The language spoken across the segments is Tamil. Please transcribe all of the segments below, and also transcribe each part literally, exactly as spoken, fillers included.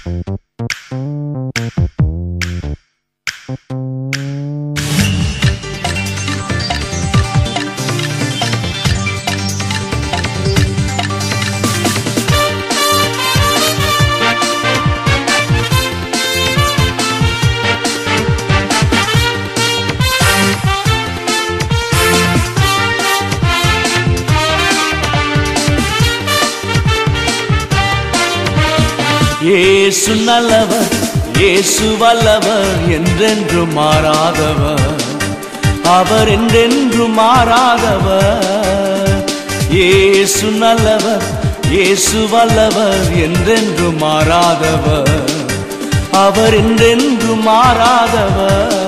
இயேசு நல்லவர், இயேசு வல்லவர், என்றென்றும் மாறாதவர், அவர் என்றென்றும் மாறாதவர். இயேசு நல்லவர், இயேசு வல்லவர், என்றென்றும் மாறாதவர், அவர் என்றென்றும் மாறாதவர்.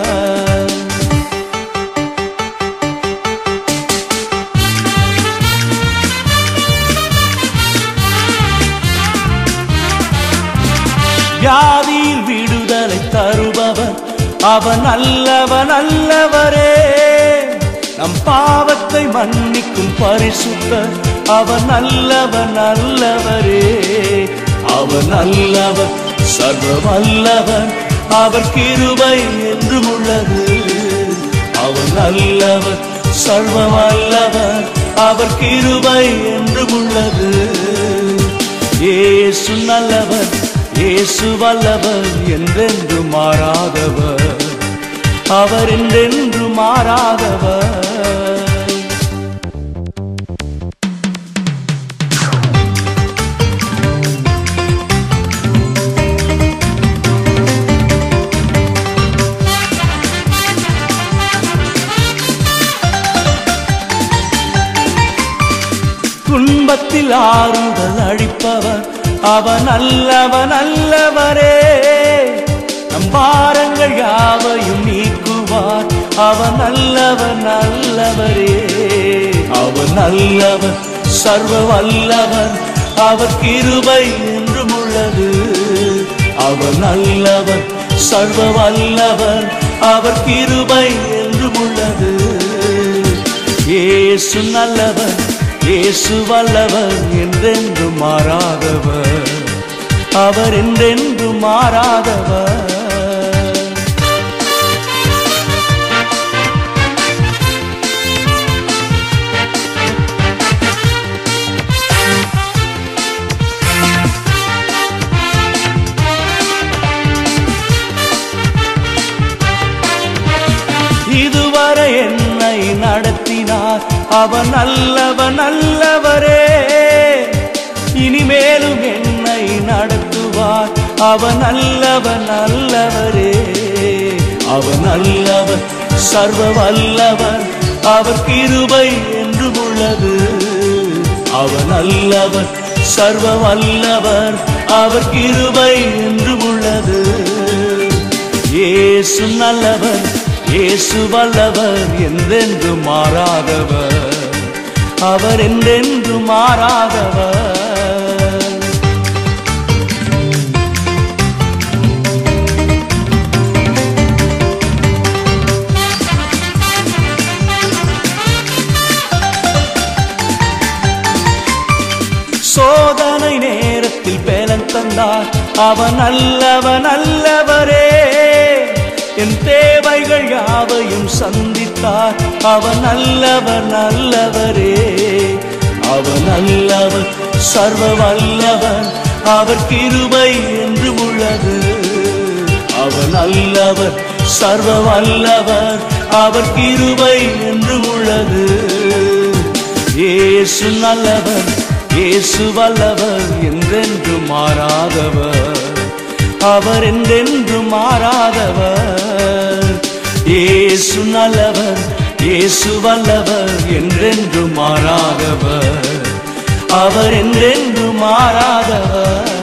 வியாதியில் விடுதலை தருபவர், அவர் நல்லவர் நல்லவரே. நம் பாவத்தை மன்னிக்கும் பரிசுத்தர், அவர் நல்லவர் நல்லவரே. அவர் நல்லவர், சர்வ வல்லவர், அவர் கிருபை என்றும் உள்ளது. அவர் நல்லவர், சர்வ வல்லவர், அவர் கிருபை என்றும் உள்ளது. இயேசு நல்லவர், இயேசு வல்லவர், என்றென்றும் மாறாதவர், அவர் என்றென்றும் மாறாதவர். துன்பத்தில் ஆறுதல் அளிப்பவர், அவர் நல்லவர் நல்லவரே. நம் பாரங்கள் யாவையும் நீக்குவார், அவர் நல்லவர் நல்லவரே. அவர் நல்லவர், சர்வ வல்லவர், அவர் கிருபை என்றும் உள்ளது. அவர் நல்லவர், சர்வ வல்லவர், அவர் கிருபை என்றும் உள்ளது. இயேசு நல்லவர், இயேசு வல்லவர், என்றென்றும் மாறாதவர், அவர் என்றென்றும் மாறாதவர். இதுவரை என்னை நடத்தினார், அவர் நல்லவர் நல்லவரே. இனிமேலும் என்னை நடத்துவார், அவர் நல்லவர் நல்லவரே. அவர் நல்லவர், சர்வ வல்லவர், அவர் கிருபை என்றும் உள்ளது. அவர் நல்லவர், சர்வ வல்லவர், அவர் கிருபை என்றும் உள்ளது. இயேசு நல்லவர், இயேசு வல்லவர், என்றென்றும் மாறாதவர், அவர் என்றென்றும் மாறாதவர். சோதனை நேரத்தில் பலன் தந்தார், அவர் நல்லவர் நல்லவரே. என் தேவைகள் யாவையும் சந்தித்தார், அவர் நல்லவர் நல்லவரே. அவர் நல்லவர், சர்வ வல்லவர், அவர் கிருபை என்றும் உள்ளது. அவர் நல்லவர், சர்வ வல்லவர், அவர் கிருபை என்றும் உள்ளது. இயேசு நல்லவர், இயேசு வல்லவர், என்றென்றும் மாறாதவர், அவர் என்றென்றும் மாறாதவர். இயேசு நல்லவர், இயேசு வல்லவர், என்றென்றும் மாறாதவர், அவர் என்றென்றும் மாறாதவர்.